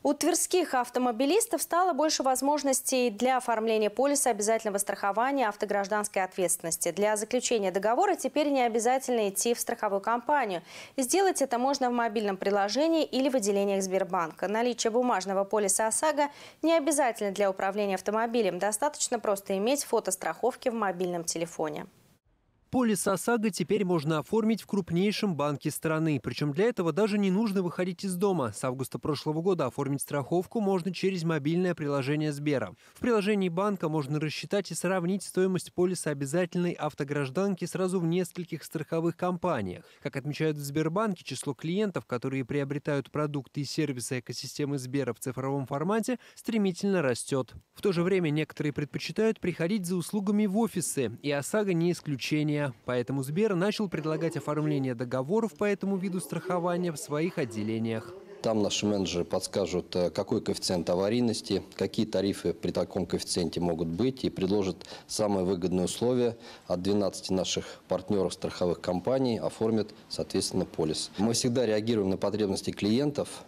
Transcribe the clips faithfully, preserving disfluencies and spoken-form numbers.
У тверских автомобилистов стало больше возможностей для оформления полиса обязательного страхования автогражданской ответственности. Для заключения договора теперь не обязательно идти в страховую компанию. Сделать это можно в мобильном приложении или в отделениях Сбербанка. Наличие бумажного полиса ОСАГО не обязательно для управления автомобилем. Достаточно просто иметь фото страховки в мобильном телефоне. Полис ОСАГО теперь можно оформить в крупнейшем банке страны. Причем для этого даже не нужно выходить из дома. С августа прошлого года оформить страховку можно через мобильное приложение Сбера. В приложении банка можно рассчитать и сравнить стоимость полиса обязательной автогражданки сразу в нескольких страховых компаниях. Как отмечают в Сбербанке, число клиентов, которые приобретают продукты и сервисы экосистемы Сбера в цифровом формате, стремительно растет. В то же время некоторые предпочитают приходить за услугами в офисы, и ОСАГО не исключение. Поэтому Сбер начал предлагать оформление договоров по этому виду страхования в своих отделениях. Там наши менеджеры подскажут, какой коэффициент аварийности, какие тарифы при таком коэффициенте могут быть, и предложат самые выгодные условия. От двенадцати наших партнеров страховых компаний оформят, соответственно, полис. Мы всегда реагируем на потребности клиентов.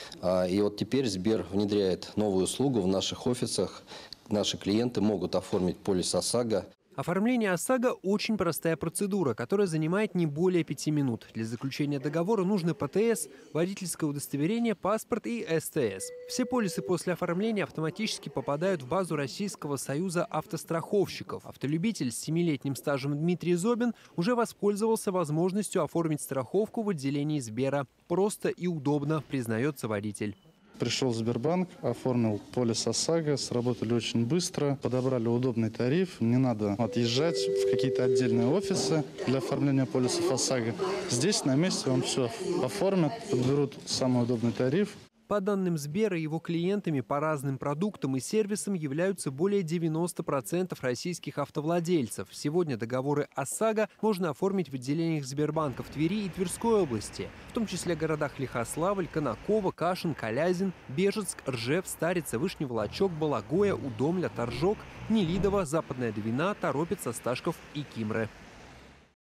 И вот теперь Сбер внедряет новую услугу в наших офисах. Наши клиенты могут оформить полис ОСАГО. Оформление ОСАГО – очень простая процедура, которая занимает не более пяти минут. Для заключения договора нужны ПТС, водительское удостоверение, паспорт и СТС. Все полисы после оформления автоматически попадают в базу Российского союза автостраховщиков. Автолюбитель с семилетним стажем Дмитрий Зобин уже воспользовался возможностью оформить страховку в отделении Сбера. Просто и удобно, признается водитель. Пришел в Сбербанк, оформил полис ОСАГО, сработали очень быстро, подобрали удобный тариф. Не надо отъезжать в какие-то отдельные офисы для оформления полисов ОСАГО. Здесь на месте вам все оформят, подберут самый удобный тариф. По данным Сбера, его клиентами по разным продуктам и сервисам являются более девяноста процентов российских автовладельцев. Сегодня договоры ОСАГО можно оформить в отделениях Сбербанка в Твери и Тверской области, в том числе в городах Лихославль, Конаково, Кашин, Калязин, Бежецк, Ржев, Старица, Вышний Волочек, Балагоя, Удомля, Торжок, Нелидово, Западная Двина, Торопец, Осташков и Кимры.